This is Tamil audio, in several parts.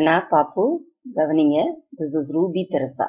அண்ணா பாப்பு கவனிங்க. This is Ruby Teresa.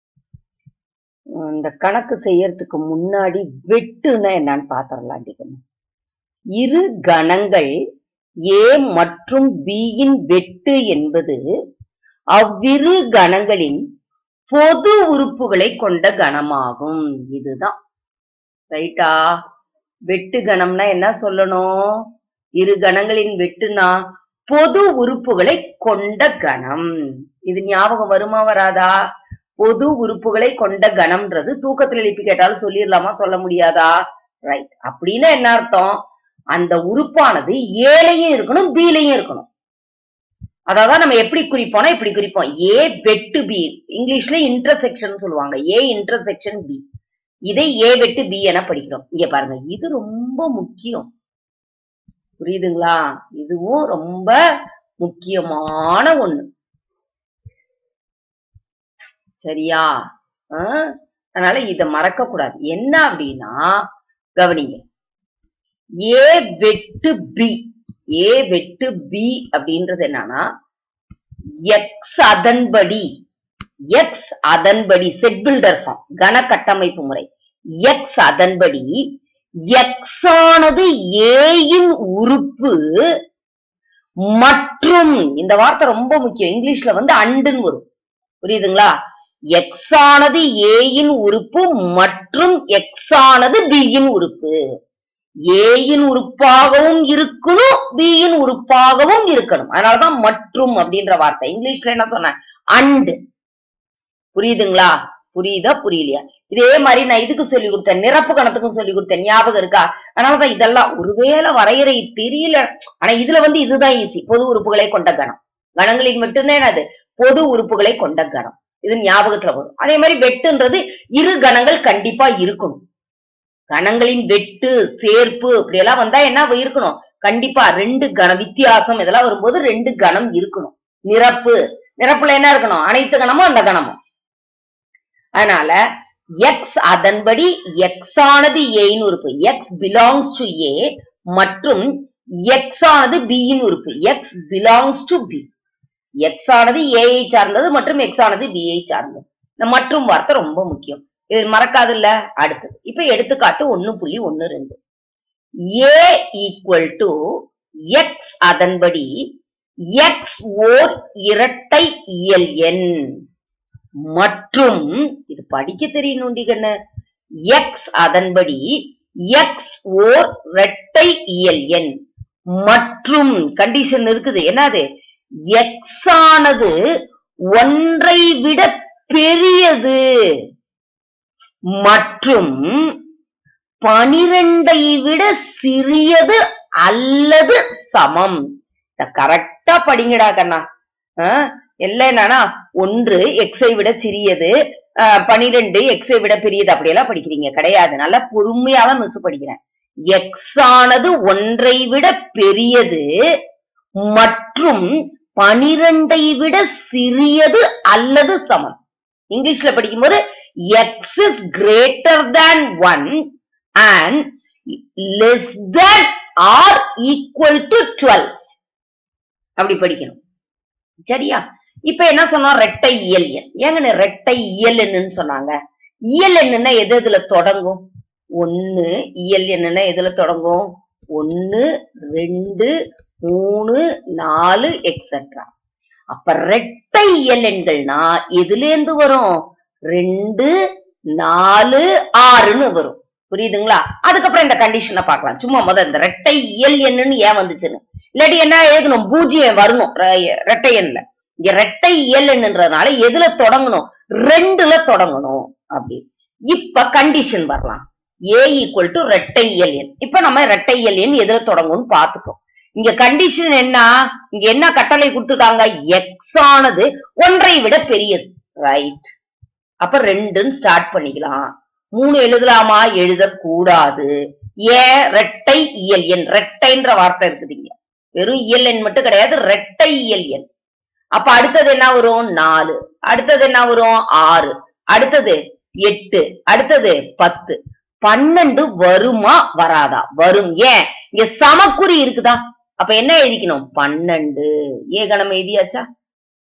இந்த கணக்கு செய்யறதுக்கு முன்னாடி வெட்டுன்னா என்னன்னு பாத்திரலாம். இரு கணங்கள் ஏ மற்றும் பியின் வெட்டு என்பது அவ்விரு கணங்களின் பொது உறுப்புகளை கொண்ட கணமாகும். இதுதான் ரைட்டா. வெட்டு கணம்னா என்ன சொல்லணும்? இரு கணங்களின் வெட்டுனா பொது உறுப்புகளை கொண்ட கணம். இது ஞாபகம் வருமா வராதா? பொது உறுப்புகளை கொண்ட கணம்ன்றது தூக்கத்துல எழுப்பி கேட்டாலும் சொல்லிடலாமா, சொல்ல முடியாதா? ரைட். அப்படின்னா என்ன அர்த்தம்? அந்த உறுப்பானது ஏலையும் இருக்கணும், பிலையும் இருக்கணும். அதான் நம்ம எப்படி குறிப்போம்னா இப்படி குறிப்போம். ஏ வெட்டு பி, இங்கிலீஷ்ல இன்டர்செக்ஷன் சொல்லுவாங்க. A intersection B. இதை ஏ வெட்டு பி என படிக்கிறோம். இங்க பாருங்க, இது ரொம்ப முக்கியம். புரியுதுங்களா? இதுவும் ரொம்ப முக்கியமான ஒண்ணு. சரியா? அதனால இத மறக்க கூடாது. என்ன அப்படின்னா கவனிங்க, ஏ வெட்டு பி. ஏ வெட்டு பி அப்படின்றது என்னன்னா எக்ஸ் அதன்படி, எக்ஸ் அதன்படி செட் பில்டர் ஃபார்ம், கன கட்டமைப்பு முறை. எக்ஸ் அதன்படி எக்ஸ் ஆனது ஏயின் உறுப்பு மற்றும், இந்த வார்த்தை ரொம்ப முக்கியம், இங்கிலீஷ்ல அண்டுன்னு வரும். புரியுதுங்களா? எக்ஸ் ஆனது ஏயின் உறுப்பு மற்றும் எக்ஸ் ஆனது பியின் உறுப்பு. ஏயின் உறுப்பாகவும் இருக்கணும், பியின் உறுப்பாகவும் இருக்கணும். அதனாலதான் மற்றும் அப்படின்ற வார்த்தை. இங்கிலீஷ்ல என்ன சொன்ன? அண்டு. புரியுதுங்களா? புரியுதா புரியலையா? இதே மாதிரி நான் இதுக்கு சொல்லி கொடுத்தேன், நிரப்பு கணத்துக்கும் சொல்லி கொடுத்தேன். ஞாபகம் இருக்கா? அதனாலதான் இதெல்லாம் ஒருவேளை வரையறை தெரியல, ஆனா இதுல இதுதான் ஈஸி. பொது உறுப்புகளை கொண்ட கணம். கணங்களின் மட்டும்தான் என்னது? பொது உறுப்புகளை கொண்ட கணம். இது ஞாபகத்துல வரும். அதே மாதிரி வெட்டுன்றது இரு கணங்கள் கண்டிப்பா இருக்கணும். கணங்களின் வெட்டு சேர்ப்பு இப்படி எல்லாம் வந்தா என்ன இருக்கணும்? கண்டிப்பா ரெண்டு கணம் வித்தியாசம் இதெல்லாம் வரும்போது ரெண்டு கணம் இருக்கணும். நிரப்பு, நிரப்புல என்ன இருக்கணும்? அனைத்து கணமும் அந்த கணமும். அதனால எக்ஸ் அதன்படி எக்ஸ் ஆனது ஏயின் உறுப்பு, எக்ஸ் பிலாங்ஸ் டு ஏ, மற்றும் எக்ஸ் ஆனது பியின் உறுப்பு, X belongs to B. X ஆனது ஏஐ சார்ந்தது மற்றும் எக்ஸ் ஆனது பிஐ சார்ந்தது. இந்த மற்றும் வார்த்தை ரொம்ப முக்கியம். இது மறக்காது இல்ல? அடுத்தது இப்ப எடுத்துக்காட்டு 1.12. ஏ ஈக்குவல் டு எக்ஸ் அதன்படி எக்ஸ் ஓர் இரட்டை இயல் எண் மற்றும், இது படிக்க தெரியணுண்டி கண்ணு, எக்ஸ் அதன்படி எக்ஸ் ஓர் இரட்டை இயல் எண் மற்றும் கண்டிஷன் இருக்குது. என்னது? எக்ஸ் ஆனது ஒன்றை விட பெரியது மற்றும் 12ஐ விட சிறியது அல்லது சமம். கரெக்டா படிங்கடா கண்ணா. எல்லாம் என்னன்னா, 1 எக்ஸை விட சிறியது, 12 எக்ஸை விட பெரியது, அப்படியெல்லாம் படிக்கிறீங்க கிடையாது. நல்லா பொறுமையாவே மிஸ் படிக்கிறேன். எக்ஸ் ஆனது ஒன்றை விட பெரியது மற்றும் 12ஐ விட சிறியது அல்லது சமம். இங்கிலீஷ்ல படிக்கும்போது x is greater than 1 and less than or equal to 12. அப்படி படிக்கணும். சரியா? இப்ப என்ன சொன்னோம்? இரட்டை இயல் எண். ஏங்க இரட்டை இயல் எண்ணுன்னு சொன்னாங்க? இயல் எண்ணுன்னா எது எதுல தொடங்கும்? 1 இயல் எண்ணுன்னா எதுல தொடங்கும்? 1, 2, 3, 4 எக்ஸெட்ரா. அப்ப இரட்டை இயல் எண்கள்னா எதுல இருந்து வரும்? 2, 4, 6ன்னு வரும். புரியுதுங்களா? அதுக்கப்புறம் இந்த கண்டிஷனை பார்க்கலாம். சும்மா முதல் இந்த இரட்டை இயல் எண்ணுன்னு ஏன் வந்துச்சுன்னு, இல்லாட்டி என்ன எழுதணும்? 0 வரணும் இரட்டை எண்ல. இங்க இரட்டை இயல் எண்ணுன்றதுனால எதுல தொடங்கணும்? 2ல தொடங்கணும். அப்படி இப்ப கண்டிஷன் வரலாம். ஏ ஈக்குவல் டு இரட்டை இயல் எண். இப்ப நம்ம இரட்டை இயல் எண் எதுல தொடங்கும்னு பாத்துக்கோம். இங்க கண்டிஷன் என்ன? இங்க என்ன கட்டளை கொடுத்துட்டாங்க? எக்ஸ் ஆனது ஒன்றை விட பெரியது. ரைட். அப்ப 2ன்னு ஸ்டார்ட் பண்ணிக்கலாம். 3 எழுதலாமா? எழுதக்கூடாது. ஏன்? இரட்டை இயல் எண். இரட்டைன்ற வார்த்தை இருக்குதுங்க. வெறும் இயல் எண் மட்டும் கிடையாது, இரட்டை இயல் எண். அப்ப அடுத்தது என்ன வரும்? 4. அடுத்தது என்ன வரும்? 6. அடுத்தது 8. அடுத்தது 10. 12 வருமா வராதா? வரும். ஏன்? இங்க சமக்குறி இருக்குதா? அப்ப என்ன எழுதிக்கணும்? 12. ஏ கணம் எழுதியாச்சா?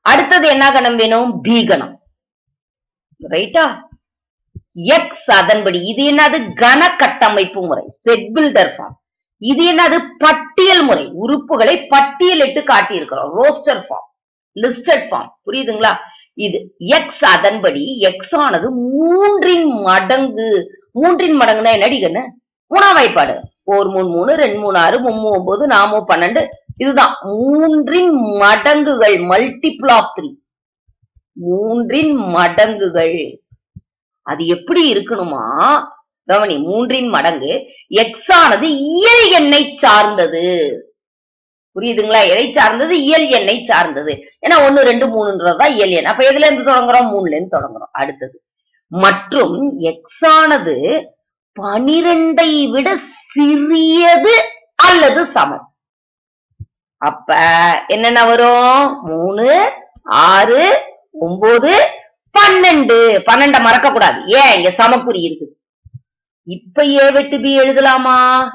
அடுத்தது என்ன கணம் வேணும்? பி கணம். ரைட்டா? எக்ஸ் அதன்படி. இது என்னது? கன கட்டமைப்பு முறை, செட் பில்டர் ஃபார்ம். இது என்னது? பட்டியல் முறை, உறுப்புகளை பட்டியலிட்டு காட்டியிருக்கிறோம், ரோஸ்டர் ஃபார்ம், லிஸ்டட் ஃபார்ம். புரியுதுங்களா? இது எக்ஸ் அதன்படி எக்ஸ் ஆனது 3 மடங்கு. 3 மடங்குனா என்னடி கண்ணு? 3ஆம் வாய்ப்பாடு. 4 3 3 2 3 6 3 9 4 12. இதுதான் 3 மடங்குகள், மல்டிபிள் ஆஃப் 3. 3 மடங்குகள். அது எப்படி இருக்கணுமா? கவனி, 3 மடங்கு. எக்ஸ் ஆனது இயல் எண்ணை சார்ந்தது. புரியுதுங்களா? எதை சார்ந்தது? இயல் எண்ணை சார்ந்தது. ஏன்னா 1 2 3ன்றதுதான் இயல் எண். அப்ப எதுல இருந்து தொடங்குறோம்? 3ல இருந்து தொடங்குறோம். அடுத்தது, மற்றும் எக்ஸ் ஆனது 12ஐ விட சிறியது அல்லது சமம். அப்ப என்னென்ன வரும்? 3 6 9 12. 12 மறக்க கூடாது. ஏன்? இங்க சமக்குறி இருக்குது. இப்ப ஏ வெட்டு பி எழுதலாமா?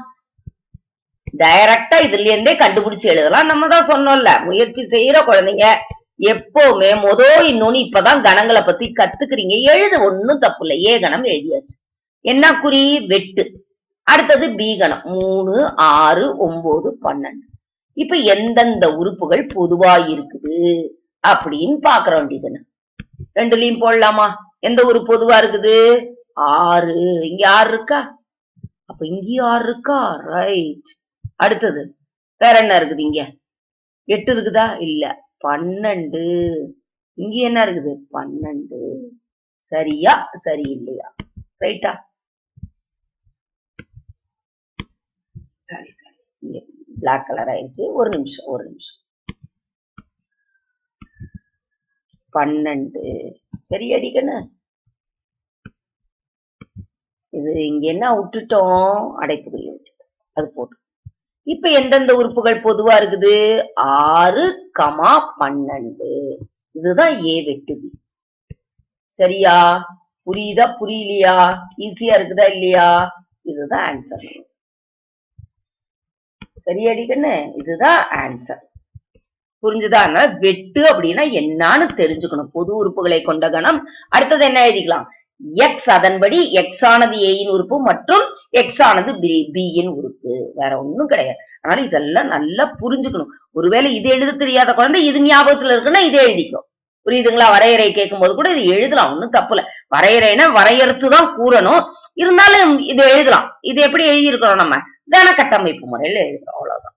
டைரக்டா இதுல இருந்தே கண்டுபிடிச்சு எழுதலாம். நம்ம தான் சொன்னோம்ல, முயற்சி செய்யற குழந்தைங்க எப்பவுமே இன்னொன்னு இப்பதான் கணங்களை பத்தி கத்துக்கிறீங்க. எழுது, ஒன்னும் தப்பு இல்லை. ஏ கணம் எழுதியாச்சு. என்ன குறி? வெட்டு. அடுத்தது பி கணம் 3 6 9 12. இப்ப எந்தெந்த உறுப்புகள் பொதுவா இருக்குது அப்படின்னு பாக்குறோம். ரெண்டுலயும் போடலாமா? எந்த உறுப்பு பொதுவா இருக்குது? 6. இங்க 6 இருக்கா? அப்ப இங்கேயும் 6 இருக்கா? ரைட். அடுத்தது வேற என்ன இருக்குது? இங்க 8 இருக்குதா? இல்ல, 12. இங்க என்ன இருக்குது? 12. சரியா சரி இல்லையா? ரைட்டா? சரி சரி. இங்க பிளாக் கலர் ஆயிடுச்சு. ஒரு நிமிஷம் 12. சரி அடிக்கணும். இது இங்க என்ன விட்டுட்டோம்? அடைப்புக்குறி விட்டுட்டோம். அது போட்டு. இப்ப எந்தெந்த உறுப்புகள் பொதுவா இருக்குது? 6, 12. இதுதான் ஏ வெட்டு பி. சரியா? புரியுதா புரியலையா? ஈஸியா இருக்குதா இல்லையா? இதுதான் ஆன்சர். சரியாடி கண்ணு? இதுதான் ஆன்சர். புரிஞ்சுதா? வெட்டு அப்படின்னா என்னன்னு தெரிஞ்சுக்கணும். பொது உறுப்புகளை கொண்ட கணம். அடுத்தது என்ன எழுதிக்கலாம்? எக்ஸ் அதன்படி எக்ஸ் ஆனது ஏயின் உறுப்பு மற்றும் எக்ஸ் ஆனது பியின் உறுப்பு. வேற ஒண்ணும் கிடையாது. அதனால இதெல்லாம் நல்லா புரிஞ்சுக்கணும். ஒருவேளை இது எழுத தெரியாத குழந்தை இது ஞாபகத்துல இருக்குன்னா இதே எழுதிக்கும். புரியுதுங்களா? வரையறை கேட்கும் போது கூட இது எழுதலாம், ஒன்னும் தப்பு இல்ல. வரையறைனா வரையறுத்துதான் கூறணும். இருந்தாலும் இது எழுதலாம். இது எப்படி எழுதியிருக்கிறோம்? நம்ம கன கட்டமைப்பு முறையில எழுதுறோம். அவ்வளவுதான்.